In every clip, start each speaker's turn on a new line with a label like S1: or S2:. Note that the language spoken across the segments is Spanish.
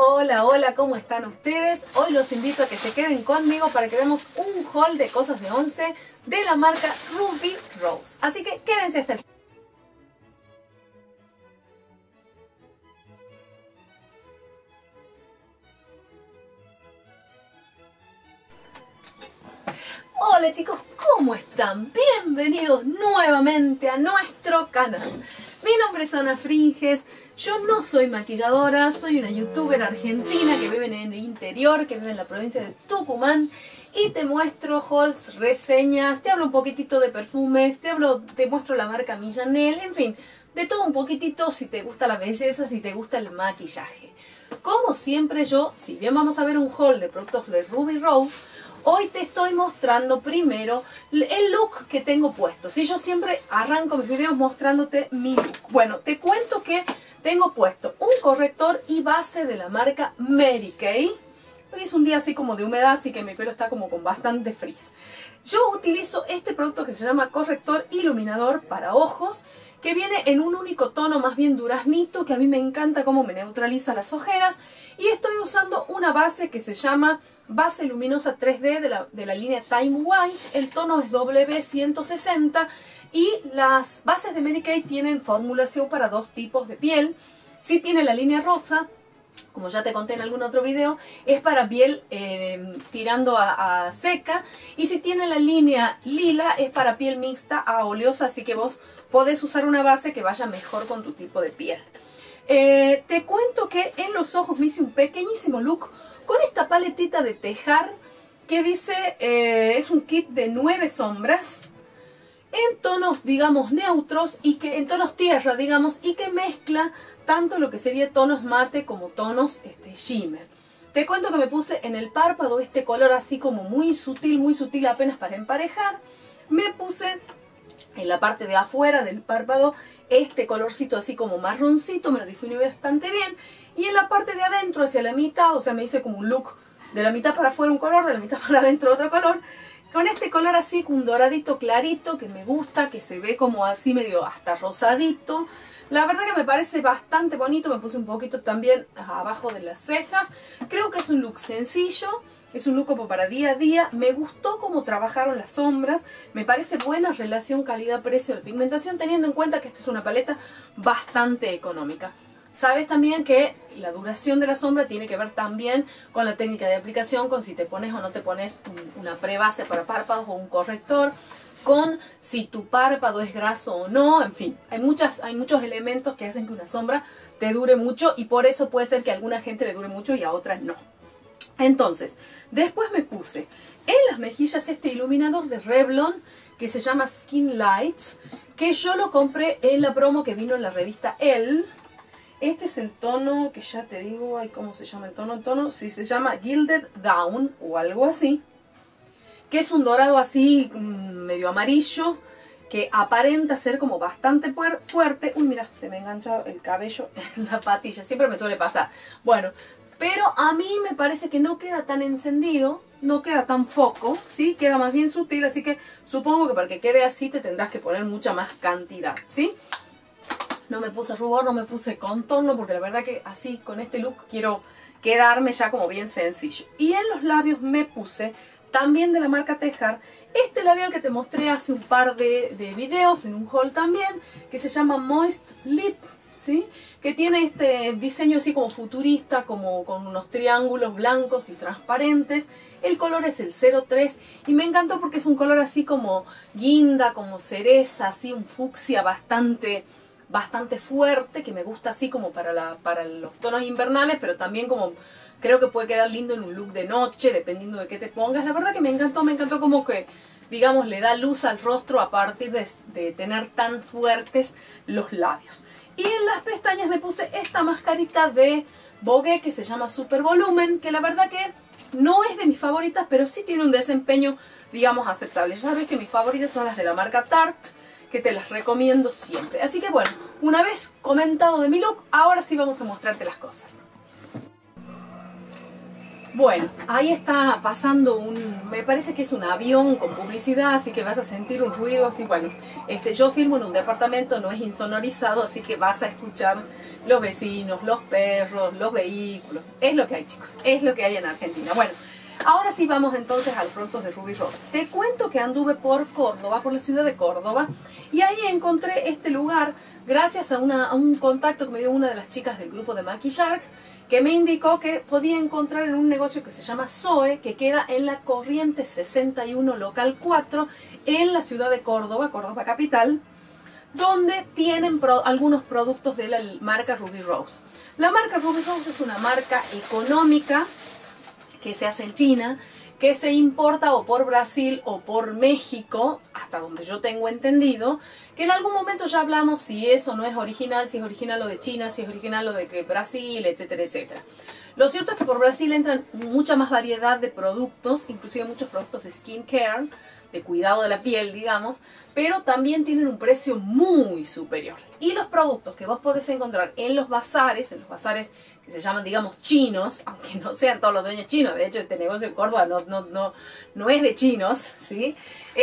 S1: Hola, hola, ¿cómo están ustedes? Hoy los invito a que se queden conmigo para que veamos un haul de cosas de once de la marca Ruby Rose. Así que quédense hasta el final. Hola chicos, ¿cómo están? Bienvenidos nuevamente a nuestro canal. Mi nombre es Ana Fringes, yo no soy maquilladora, soy una youtuber argentina que vive en el interior, que vive en la provincia de Tucumán y te muestro hauls, reseñas, te hablo un poquitito de perfumes, te muestro la marca Millanel, en fin, de todo un poquitito si te gusta la belleza, si te gusta el maquillaje. Como siempre yo, si bien vamos a ver un haul de productos de Ruby Rose, hoy te estoy mostrando primero el look que tengo puesto. Si yo siempre arranco mis videos mostrándote mi look. Bueno, te cuento que tengo puesto un corrector y base de la marca Mary Kay. Hoy es un día así como de humedad, así que mi pelo está como con bastante frizz. Yo utilizo este producto que se llama corrector iluminador para ojos, que viene en un único tono más bien duraznito, que a mí me encanta cómo me neutraliza las ojeras. Y estoy usando una base que se llama Base Luminosa 3D de la línea Time Wise. El tono es W160 y las bases de Mary Kay tienen formulación para dos tipos de piel. Si tiene la línea rosa, como ya te conté en algún otro video, es para piel tirando a seca. Y si tiene la línea lila, es para piel mixta a oleosa. Así que vos podés usar una base que vaya mejor con tu tipo de piel. Te cuento que en los ojos me hice un pequeñísimo look con esta paletita de tejar que dice, es un kit de 9 sombras en tonos, digamos, neutros y que en tonos tierra, digamos, y que mezcla tanto lo que sería tonos mate como tonos shimmer. Te cuento que me puse en el párpado este color así como muy sutil apenas para emparejar. Me puse en la parte de afuera del párpado este colorcito así como marroncito, me lo difuminé bastante bien. Y en la parte de adentro hacia la mitad, o sea, me hice como un look de la mitad para afuera un color, de la mitad para adentro otro color. Con este color así, un doradito clarito que me gusta, que se ve como así medio hasta rosadito. La verdad que me parece bastante bonito, me puse un poquito también abajo de las cejas. Creo que es un look sencillo, es un look como para día a día. Me gustó cómo trabajaron las sombras, me parece buena relación calidad-precio de la pigmentación, teniendo en cuenta que esta es una paleta bastante económica. Sabes también que la duración de la sombra tiene que ver también con la técnica de aplicación, con si te pones o no te pones una prebase para párpados o un corrector, con si tu párpado es graso o no, en fin, hay muchos elementos que hacen que una sombra te dure mucho y por eso puede ser que a alguna gente le dure mucho y a otras no. Entonces, después me puse en las mejillas este iluminador de Revlon que se llama Skin Lights, que yo lo compré en la promo que vino en la revista Elle. Este es el tono que ya te digo, ay, ¿cómo se llama el tono? El tono sí se llama Gilded Dawn o algo así, que es un dorado así medio amarillo, que aparenta ser como bastante fuerte. Uy, mira, se me engancha el cabello en la patilla, siempre me suele pasar. Bueno, pero a mí me parece que no queda tan encendido, no queda tan foco, ¿sí? Queda más bien sutil, así que supongo que para que quede así te tendrás que poner mucha más cantidad, ¿sí? No me puse rubor, no me puse contorno, porque la verdad que así con este look quiero quedarme ya como bien sencillo. Y en los labios me puse también de la marca Tejar este labial que te mostré hace un par de videos en un haul también, que se llama Moist Lip, ¿sí? Que tiene este diseño así como futurista, como con unos triángulos blancos y transparentes. El color es el 03 y me encantó porque es un color así como guinda, como cereza, así un fucsia bastante fuerte, que me gusta así como para los tonos invernales, pero también como creo que puede quedar lindo en un look de noche, dependiendo de qué te pongas. La verdad que me encantó como que, digamos, le da luz al rostro a partir de tener tan fuertes los labios. Y en las pestañas me puse esta mascarita de Vogue que se llama Super Volumen, que la verdad que no es de mis favoritas, pero sí tiene un desempeño, digamos, aceptable. Ya sabes que mis favoritas son las de la marca Tarte, que te las recomiendo siempre. Así que bueno, una vez comentado de mi look, ahora sí vamos a mostrarte las cosas. Bueno, ahí está pasando me parece que es un avión con publicidad, así que vas a sentir un ruido así. Bueno, yo filmo en un departamento, no es insonorizado, así que vas a escuchar los vecinos, los perros, los vehículos. Es lo que hay, chicos, es lo que hay en Argentina. Bueno, ahora sí vamos entonces a los productos de Ruby Rose. Te cuento que anduve por Córdoba, por la ciudad de Córdoba, y ahí encontré este lugar gracias a un contacto que me dio una de las chicas del grupo de Maquillar, que me indicó que podía encontrar en un negocio que se llama Zoe, que queda en la Corrientes 61, local 4, en la ciudad de Córdoba, Córdoba capital, donde tienen algunos productos de la marca Ruby Rose. La marca Ruby Rose es una marca económica que se hace en China, que se importa o por Brasil o por México, hasta donde yo tengo entendido, que en algún momento ya hablamos si eso no es original, si es original lo de China, si es original lo de Brasil, etcétera, etcétera. Lo cierto es que por Brasil entran mucha más variedad de productos, inclusive muchos productos de skincare, de cuidado de la piel, digamos, pero también tienen un precio muy superior. Y los productos que vos podés encontrar en los bazares que se llaman, digamos, chinos, aunque no sean todos los dueños chinos, de hecho este negocio en Córdoba no es de chinos, ¿sí?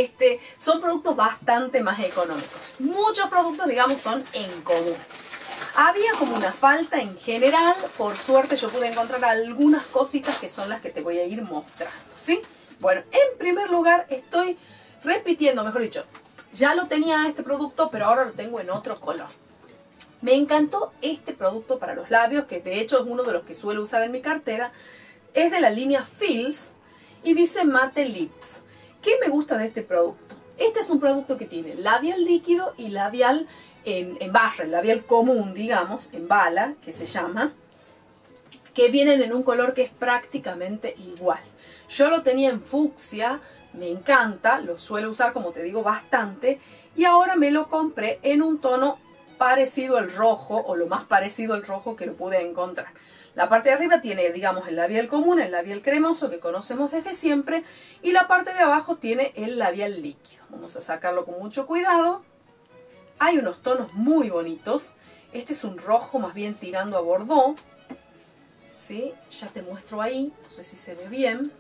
S1: Son productos bastante más económicos. Muchos productos, digamos, son en común. Había como una falta en general, por suerte yo pude encontrar algunas cositas que son las que te voy a ir mostrando, ¿sí? Bueno, en primer lugar estoy repitiendo, mejor dicho, ya lo tenía este producto, pero ahora lo tengo en otro color. Me encantó este producto para los labios, que de hecho es uno de los que suelo usar en mi cartera. Es de la línea Feels y dice Matte Lips. ¿Qué me gusta de este producto? Este es un producto que tiene labial líquido y labial en barra, el labial común, digamos, en bala, que se llama, que vienen en un color que es prácticamente igual. Yo lo tenía en fucsia, me encanta, lo suelo usar, como te digo, bastante, y ahora me lo compré en un tono parecido al rojo, o lo más parecido al rojo que lo pude encontrar. La parte de arriba tiene, digamos, el labial común, el labial cremoso que conocemos desde siempre, y la parte de abajo tiene el labial líquido. Vamos a sacarlo con mucho cuidado. Hay unos tonos muy bonitos. Este es un rojo más bien tirando a Bordeaux, ¿sí? Ya te muestro ahí, no sé si se ve bien.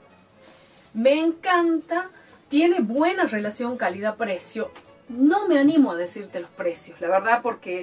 S1: Me encanta, tiene buena relación calidad-precio. No me animo a decirte los precios, la verdad, porque,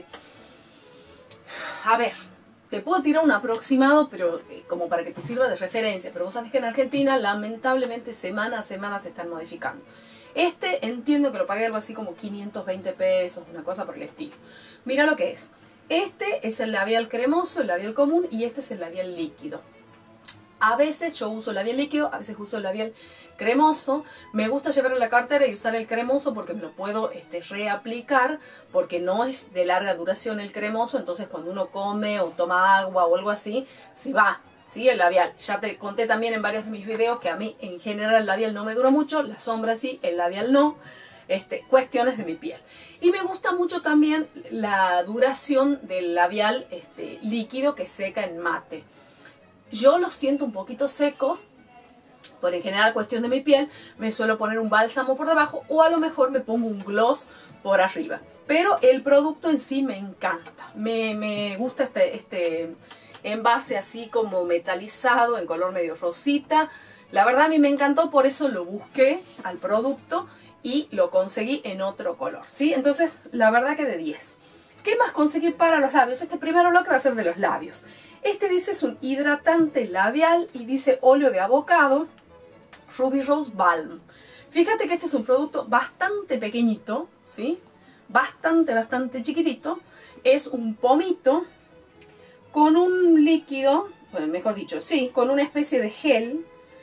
S1: a ver, te puedo tirar un aproximado, pero como para que te sirva de referencia. Pero vos sabés que en Argentina, lamentablemente, semana a semana se están modificando. Entiendo que lo pagué algo así como 520 pesos, una cosa por el estilo. Mira lo que es. Este es el labial cremoso, el labial común, y este es el labial líquido. A veces yo uso el labial líquido, a veces uso el labial cremoso. Me gusta llevar en la cartera y usar el cremoso porque me lo puedo reaplicar, porque no es de larga duración el cremoso. Entonces cuando uno come o toma agua o algo así, se va, ¿sí? El labial. Ya te conté también en varios de mis videos que a mí en general el labial no me dura mucho, la sombra sí, el labial no. Cuestiones de mi piel. Y me gusta mucho también la duración del labial líquido que seca en mate. Yo los siento un poquito secos, por en general cuestión de mi piel, me suelo poner un bálsamo por debajo o a lo mejor me pongo un gloss por arriba. Pero el producto en sí me encanta. Me gusta este envase así como metalizado, en color medio rosita. La verdad a mí me encantó, por eso lo busqué al producto y lo conseguí en otro color, ¿sí? Entonces, la verdad que de 10. ¿Qué más conseguí para los labios? Este primer bloque va a ser de los labios. Dice es un hidratante labial y dice óleo de avocado, Ruby Rose Balm. Fíjate que este es un producto bastante pequeñito, ¿sí? Bastante chiquitito. Es un pomito con un líquido, bueno, mejor dicho, sí, con una especie de gel,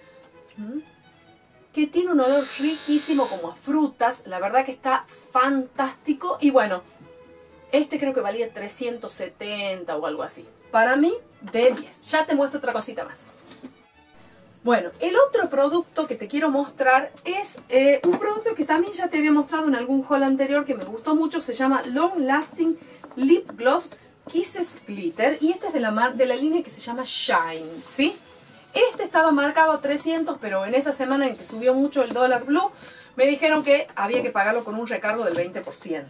S1: que tiene un olor riquísimo como a frutas. La verdad que está fantástico. Y bueno, creo que valía 370 o algo así. Para mí, de 10. Ya te muestro otra cosita más. Bueno, el otro producto que te quiero mostrar es un producto que también ya te había mostrado en algún haul anterior que me gustó mucho. Se llama Long Lasting Lip Gloss Kisses Glitter. Y este es de la línea que se llama Shine, ¿sí? Estaba marcado a 300, pero en esa semana en que subió mucho el dólar blue, me dijeron que había que pagarlo con un recargo del 20%.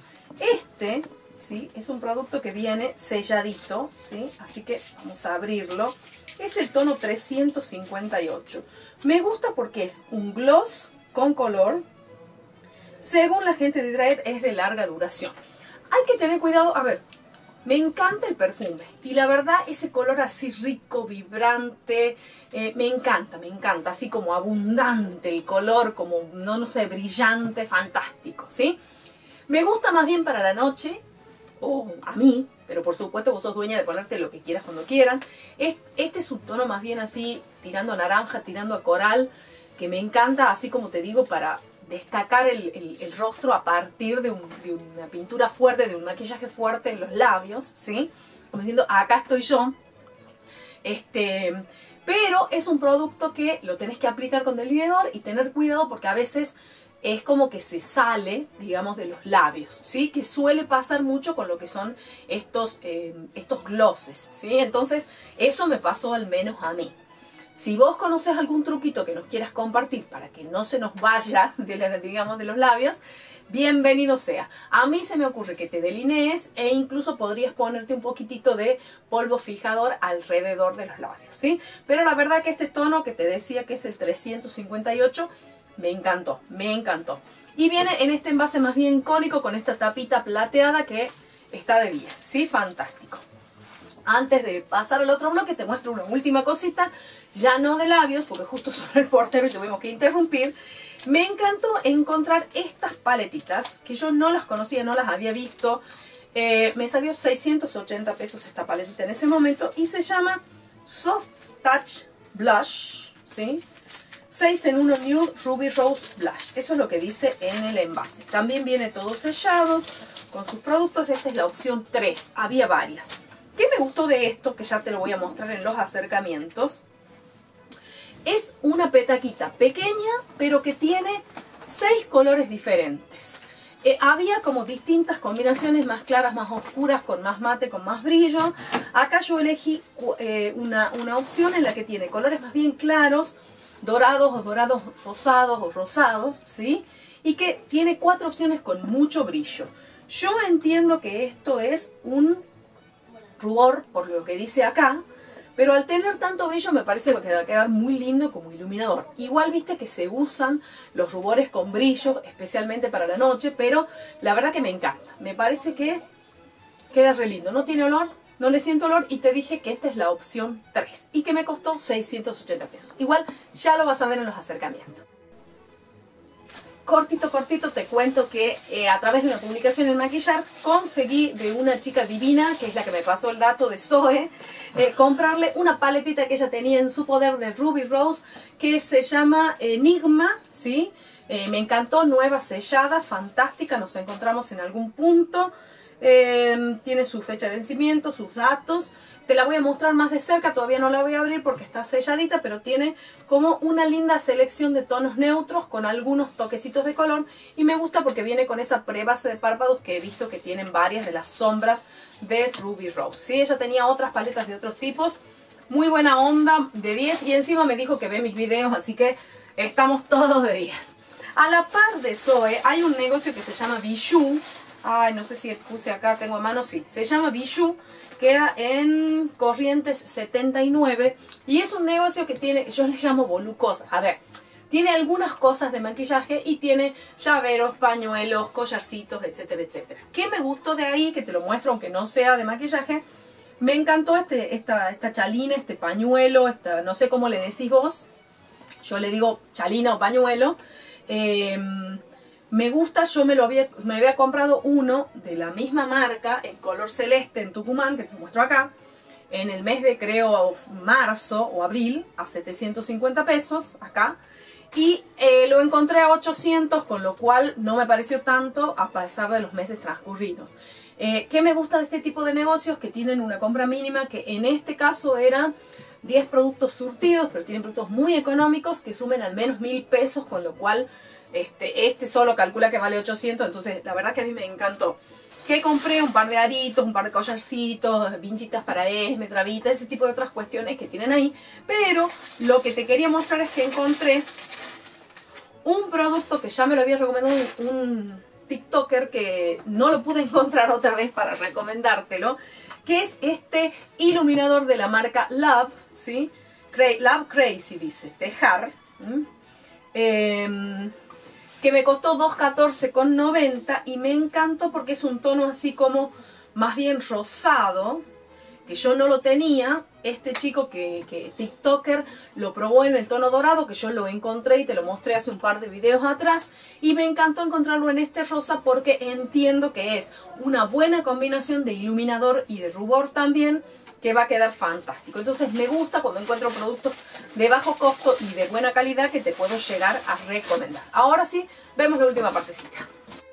S1: ¿Sí? Es un producto que viene selladito, ¿sí? Así que vamos a abrirlo. Es el tono 358. Me gusta porque es un gloss con color. Según la gente de Dredd, es de larga duración. Hay que tener cuidado. A ver, Me encanta el perfume y la verdad ese color así rico, vibrante, me encanta, así como abundante el color, como no sé, brillante, fantástico, ¿sí? Me gusta más bien para la noche, o a mí, pero por supuesto vos sos dueña de ponerte lo que quieras cuando quieran. Este es un tono más bien así, tirando a naranja, tirando a coral, que me encanta, así como te digo, para destacar el rostro a partir de una pintura fuerte, de un maquillaje fuerte en los labios, ¿sí? Como diciendo, acá estoy yo. Pero es un producto que lo tenés que aplicar con delineador y tener cuidado porque a veces es como que se sale, digamos, de los labios, ¿sí? Que suele pasar mucho con lo que son estos glosses, ¿sí? Entonces, eso me pasó al menos a mí. Si vos conoces algún truquito que nos quieras compartir para que no se nos vaya, digamos, de los labios, bienvenido sea. A mí se me ocurre que te delinees e incluso podrías ponerte un poquitito de polvo fijador alrededor de los labios, ¿sí? Pero la verdad que este tono que te decía que es el 358, me encantó, me encantó. Y viene en este envase más bien cónico con esta tapita plateada que está de 10, ¿sí? Fantástico. Antes de pasar al otro bloque te muestro una última cosita, ya no de labios, porque justo son el portero y tuvimos que interrumpir. Me encantó encontrar estas paletitas, que yo no las conocía, no las había visto. Me salió 680 pesos esta paletita en ese momento y se llama Soft Touch Blush, ¿sí? 6 en 1 Nude Ruby Rose Blush. Eso es lo que dice en el envase. También viene todo sellado con sus productos. Esta es la opción 3. Había varias. ¿Qué me gustó de esto? Que ya te lo voy a mostrar en los acercamientos. Es una petaquita pequeña, pero que tiene 6 colores diferentes. Había como distintas combinaciones, más claras, más oscuras, con más mate, con más brillo. Acá yo elegí una opción en la que tiene colores más bien claros, dorados o dorados rosados o rosados, ¿sí? Y que tiene 4 opciones con mucho brillo. Yo entiendo que esto es un rubor, por lo que dice acá, pero al tener tanto brillo me parece que va a quedar muy lindo como iluminador. Igual viste que se usan los rubores con brillo, especialmente para la noche, pero la verdad que me encanta. Me parece que queda re lindo. No tiene olor, no le siento olor y te dije que esta es la opción 3 y que me costó 680 pesos. Igual ya lo vas a ver en los acercamientos. Cortito te cuento que a través de una publicación en Maquillar conseguí de una chica divina, que es la que me pasó el dato de Zoe, comprarle una paletita que ella tenía en su poder de Ruby Rose que se llama Enigma, ¿sí? Me encantó, nueva, sellada, fantástica, nos encontramos en algún punto. Tiene su fecha de vencimiento, sus datos. Te la voy a mostrar más de cerca, todavía no la voy a abrir porque está selladita, pero tiene como una linda selección de tonos neutros con algunos toquecitos de color y me gusta porque viene con esa prebase de párpados que he visto que tienen varias de las sombras de Ruby Rose. ¿Sí? Ella tenía otras paletas de otros tipos, muy buena onda, de 10 y encima me dijo que ve mis videos, así que estamos todos de 10. A la par de Zoe hay un negocio que se llama Bijou. Ay, no sé si puse acá, tengo a mano, sí. Se llama Bijou, queda en Corrientes 79 y es un negocio que tiene, yo le llamo volucosas. A ver, tiene algunas cosas de maquillaje y tiene llaveros, pañuelos, collarcitos, etcétera, etcétera. ¿Qué me gustó de ahí? Que te lo muestro aunque no sea de maquillaje. Me encantó esta chalina, este pañuelo, no sé cómo le decís vos. Yo le digo chalina o pañuelo. Me gusta, yo me había comprado uno de la misma marca, en color celeste en Tucumán, que te muestro acá, en el mes de creo marzo o abril, a 750 pesos acá. Y lo encontré a 800, con lo cual no me pareció tanto a pesar de los meses transcurridos. ¿Qué me gusta de este tipo de negocios? Que tienen una compra mínima, que en este caso eran 10 productos surtidos, pero tienen productos muy económicos que sumen al menos 1000 pesos, con lo cual este solo calcula que vale 800, entonces la verdad que a mí me encantó. Que compré un par de aritos, un par de collarcitos, vinchitas para esme, trabitas, ese tipo de otras cuestiones que tienen ahí. Pero lo que te quería mostrar es que encontré un producto que ya me lo había recomendado un TikToker, que no lo pude encontrar otra vez para recomendártelo, que es este iluminador de la marca Love, ¿sí? Love Crazy dice, tejar, que me costó $214,90 y me encantó porque es un tono así como más bien rosado, que yo no lo tenía. Este chico que TikToker lo probó en el tono dorado, que yo lo encontré y te lo mostré hace un par de videos atrás, y me encantó encontrarlo en este rosa porque entiendo que es una buena combinación de iluminador y de rubor también, que va a quedar fantástico. Entonces me gusta cuando encuentro productos de bajo costo y de buena calidad que te puedo llegar a recomendar. Ahora sí, vemos la última partecita.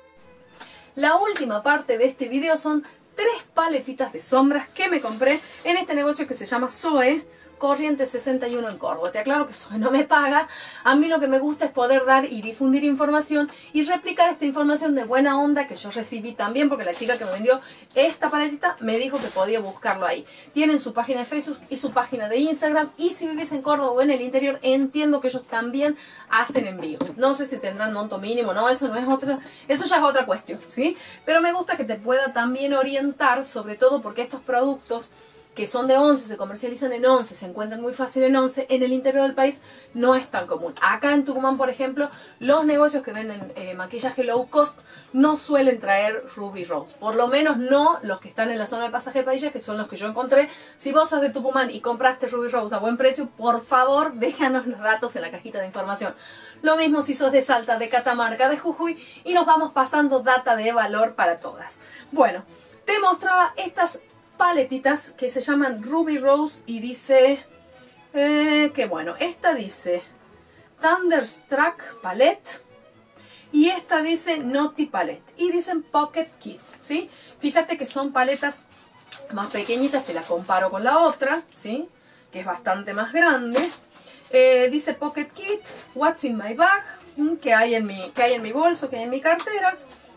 S1: La última parte de este video son 3 paletitas de sombras que me compré en este negocio que se llama Zoe, Corrientes 61 en Córdoba. Te aclaro que Zoe no me paga. A mí lo que me gusta es poder dar y difundir información y replicar esta información de buena onda que yo recibí también, porque la chica que me vendió esta paletita me dijo que podía buscarlo ahí. Tienen su página de Facebook y su página de Instagram, y si vivís en Córdoba o en el interior, entiendo que ellos también hacen envíos. No sé si tendrán monto mínimo, no, eso ya es otra cuestión, ¿sí? Pero me gusta que te pueda también orientar, sobre todo porque estos productos que son de once, se comercializan en once, se encuentran muy fácil en once, en el interior del país no es tan común. Acá en Tucumán, por ejemplo, los negocios que venden maquillaje low cost no suelen traer Ruby Rose. Por lo menos no los que están en la zona del Pasaje de Padilla, que son los que yo encontré. Si vos sos de Tucumán y compraste Ruby Rose a buen precio, por favor, déjanos los datos en la cajita de información. Lo mismo si sos de Salta, de Catamarca, de Jujuy, y nos vamos pasando data de valor para todas. Bueno, te mostraba estas paletitas que se llaman Ruby Rose y dice que bueno, esta dice Thunderstruck Palette y esta dice Naughty Palette y dicen Pocket Kit, ¿sí? Fíjate que son paletas más pequeñitas, te la comparo con la otra, ¿sí? Que es bastante más grande. Dice Pocket Kit, What's in my bag, que hay en mi bolso, que hay en mi cartera.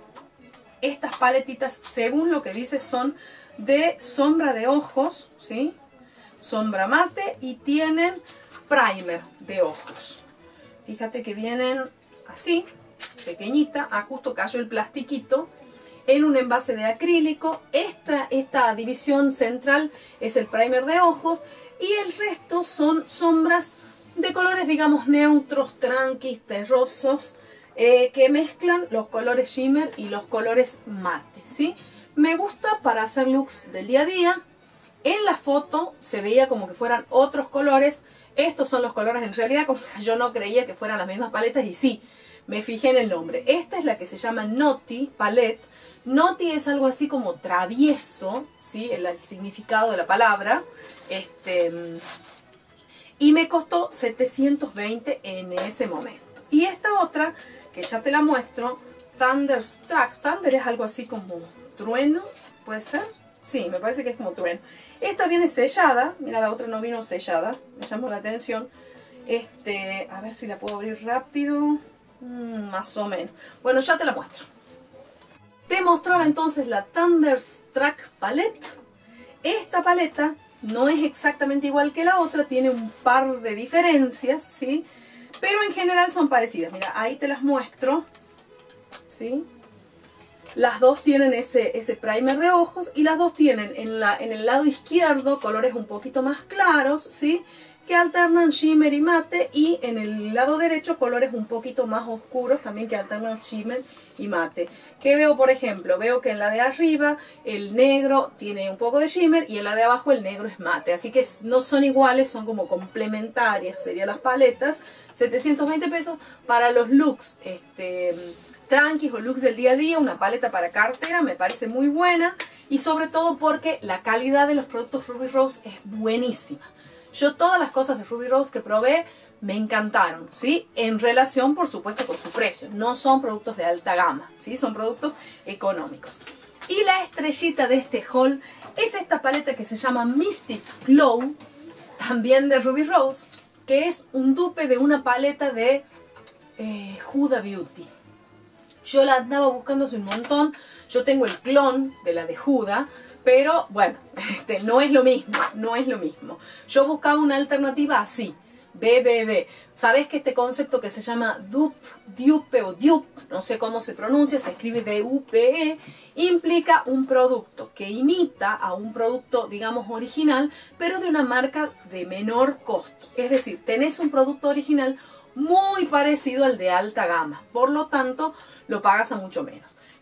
S1: Estas paletitas, según lo que dice, son de sombra de ojos, ¿sí? Sombra mate, y tienen primer de ojos. Fíjate que vienen así, pequeñita. Justo cayó el plastiquito en un envase de acrílico. Esta división central es el primer de ojos y el resto son sombras de colores, digamos, neutros, tranquis, terrosos, que mezclan los colores shimmer y los colores mate, ¿sí? Me gusta para hacer looks del día a día. En la foto se veía como que fueran otros colores. Estos son los colores en realidad, como si yo no creía que fueran las mismas paletas, y sí, me fijé en el nombre. Esta es la que se llama Naughty Palette. Naughty es algo así como travieso, ¿sí? El significado de la palabra. Y me costó 720 en ese momento. Y esta otra, que ya te la muestro, Thunderstruck. Thunder es algo así como trueno, ¿puede ser? Sí, me parece que es como trueno. Esta viene sellada. Mira, la otra no vino sellada. Me llamó la atención. A ver si la puedo abrir rápido. Más o menos. Bueno, ya te la muestro. Te mostraba entonces la Thunderstruck Palette. Esta paleta no es exactamente igual que la otra. Tiene un par de diferencias, ¿sí? Pero en general son parecidas. Mira, ahí te las muestro, ¿sí? Las dos tienen ese primer de ojos, y las dos tienen en el lado izquierdo colores un poquito más claros, ¿sí? Que alternan shimmer y mate, y en el lado derecho colores un poquito más oscuros también que alternan shimmer y mate. ¿Qué veo, por ejemplo? Veo que en la de arriba el negro tiene un poco de shimmer y en la de abajo el negro es mate. Así que no son iguales, son como complementarias, serían las paletas. 720 pesos para los looks tranquis o looks del día a día. Una paleta para cartera me parece muy buena, y sobre todo porque la calidad de los productos Ruby Rose es buenísima. Yo todas las cosas de Ruby Rose que probé me encantaron, ¿sí? En relación, por supuesto, con su precio. No son productos de alta gama, ¿sí? Son productos económicos. Y la estrellita de este haul es esta paleta que se llama Mystic Glow, también de Ruby Rose, que es un dupe de una paleta de Huda Beauty. Yo la andaba buscando hace un montón. Yo tengo el clon de la de Huda, pero bueno, no es lo mismo, no es lo mismo. Yo buscaba una alternativa así, BBB. Sabes que este concepto que se llama dupe o dupe, no sé cómo se pronuncia, se escribe DUPE, implica un producto que imita a un producto, digamos, original, pero de una marca de menor costo. Es decir, tenés un producto original muy parecido al de alta gama, por lo tanto lo pagas a mucho menos.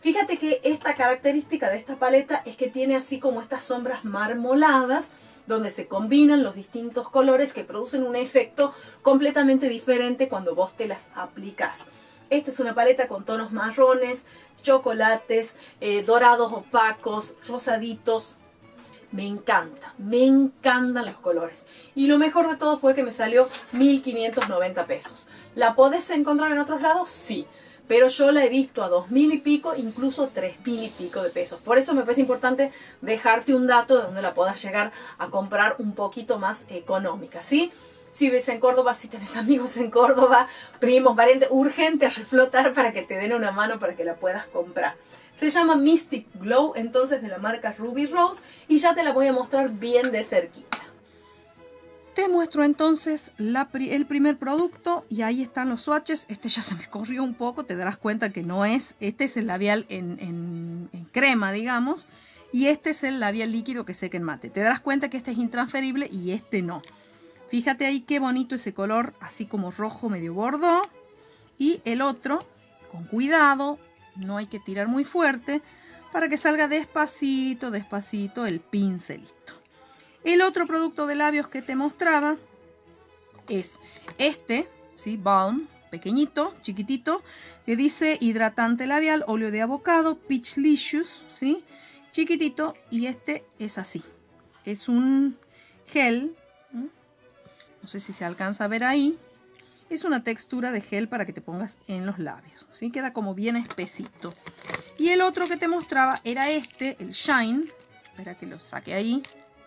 S1: Fíjate que esta característica de esta paleta es que tiene así como estas sombras marmoladas, donde se combinan los distintos colores que producen un efecto completamente diferente cuando vos te las aplicas. Esta es una paleta con tonos marrones, chocolates, dorados opacos, rosaditos. Me encantan los colores. Y lo mejor de todo fue que me salió 1.590 pesos. ¿La podés encontrar en otros lados? Sí. Pero yo la he visto a 2.000 y pico, incluso 3.000 y pico de pesos. Por eso me parece importante dejarte un dato de donde la puedas llegar a comprar un poquito más económica, ¿sí? Si vives en Córdoba, si tenés amigos en Córdoba, primos, parientes, urgente a reflotar para que te den una mano para que la puedas comprar. Se llama Mystic Glow, entonces de la marca Ruby Rose, y ya te la voy a mostrar bien de cerquita. Te muestro entonces el primer producto y ahí están los swatches. Este ya se me corrió un poco, te darás cuenta que no es. Este es el labial en crema, digamos, y este es el labial líquido que seca en mate. Te darás cuenta que este es intransferible y este no. Fíjate ahí qué bonito ese color, así como rojo medio bordeaux. Y el otro, con cuidado, no hay que tirar muy fuerte para que salga despacito, despacito el pincelito. El otro producto de labios que te mostraba es este, ¿sí? Balm, pequeñito, chiquitito, que dice hidratante labial, óleo de avocado, Peachlicious, ¿sí? Chiquitito, y este es así. Es un gel, no sé si se alcanza a ver ahí. Es una textura de gel para que te pongas en los labios, ¿sí? Queda como bien espesito. Y el otro que te mostraba era este, el Shine. Espera que lo saque ahí.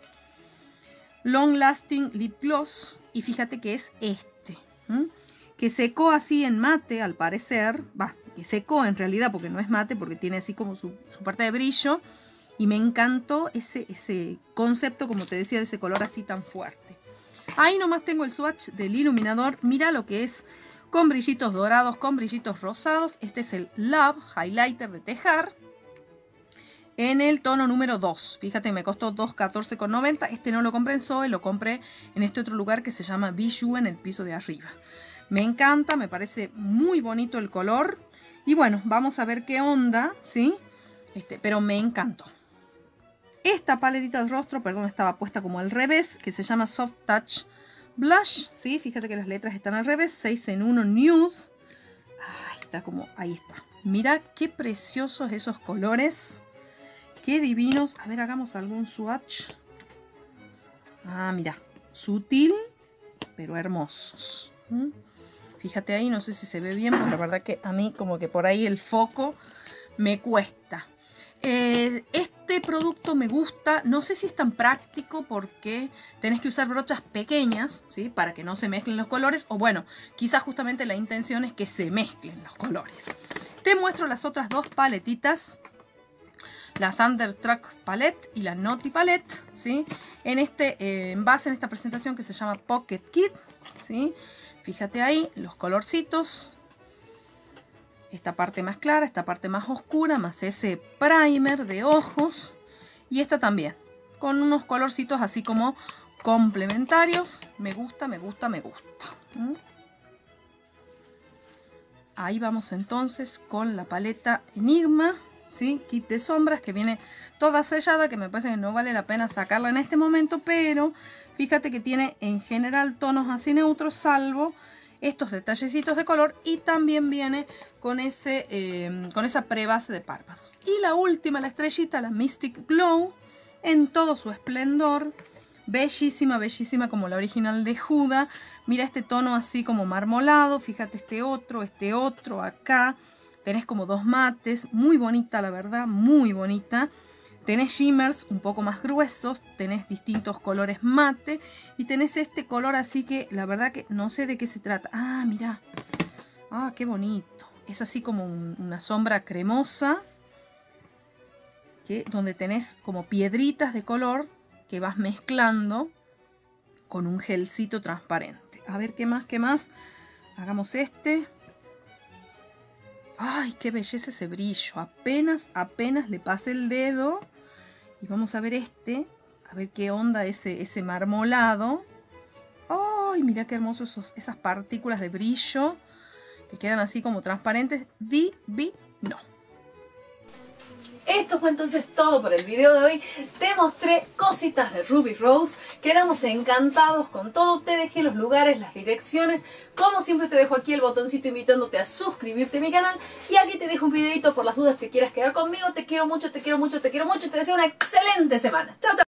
S1: Long Lasting Lip Gloss. Y fíjate que es este. Que secó así en mate, al parecer. Va, que secó en realidad porque no es mate, porque tiene así como su parte de brillo. Y me encantó ese concepto, como te decía, de ese color así tan fuerte. Ahí nomás tengo el swatch del iluminador. Mira lo que es con brillitos dorados, con brillitos rosados. Este es el Love Highlighter de Tejar en el tono número 2. Fíjate, me costó $214,90. Este no lo compré en Zoe, lo compré en este otro lugar que se llama Bijou, en el piso de arriba. Me encanta, me parece muy bonito el color. Y bueno, vamos a ver qué onda, ¿sí? Pero me encantó. Esta paletita de rostro, perdón, estaba puesta como al revés, que se llama Soft Touch Blush, ¿sí? Fíjate que las letras están al revés, 6 en 1 nude. Ahí está como, ahí está. Mira qué preciosos esos colores. Qué divinos. A ver, hagamos algún swatch. Ah, mira, sutil, pero hermosos. Fíjate ahí, no sé si se ve bien, porque la verdad que a mí como que por ahí el foco me cuesta. Este producto me gusta, no sé si es tan práctico porque tenés que usar brochas pequeñas, ¿sí? Para que no se mezclen los colores, o bueno, quizás justamente la intención es que se mezclen los colores. Te muestro las otras dos paletitas, la Thunderstruck Palette y la Naughty Palette, ¿sí? En este envase, en esta presentación que se llama Pocket Kit, ¿sí? Fíjate ahí los colorcitos. Esta parte más clara, esta parte más oscura, más ese primer de ojos. Y esta también, con unos colorcitos así como complementarios. Me gusta, me gusta, me gusta. Ahí vamos entonces con la paleta Enigma, ¿sí? Kit de sombras que viene toda sellada, que me parece que no vale la pena sacarla en este momento. Pero fíjate que tiene en general tonos así neutros, salvo estos detallecitos de color, y también viene con esa prebase de párpados. Y la última, la estrellita, la Mystic Glow, en todo su esplendor. Bellísima, bellísima como la original de Huda. Mira este tono así como marmolado. Fíjate este otro acá. Tenés como dos mates. Muy bonita, la verdad, muy bonita. Tenés shimmers un poco más gruesos, tenés distintos colores mate y tenés este color así que la verdad que no sé de qué se trata. Ah, mira. Ah, qué bonito. Es así como una sombra cremosa, donde tenés como piedritas de color que vas mezclando con un gelcito transparente. A ver, ¿qué más? ¿Qué más? Hagamos este. ¡Ay, qué belleza ese brillo! Apenas le pasé el dedo. Y vamos a ver a ver qué onda ese marmolado. ¡Ay, mira qué hermoso esas partículas de brillo! Que quedan así como transparentes. Divino. Esto fue entonces todo por el video de hoy. Te mostré cositas de Ruby Rose. Quedamos encantados con todo. Te dejé los lugares, las direcciones. Como siempre te dejo aquí el botoncito invitándote a suscribirte a mi canal. Y aquí te dejo un videito por las dudas te quieras quedar conmigo. Te quiero mucho, te quiero mucho, te quiero mucho. Y te deseo una excelente semana. Chao, chao.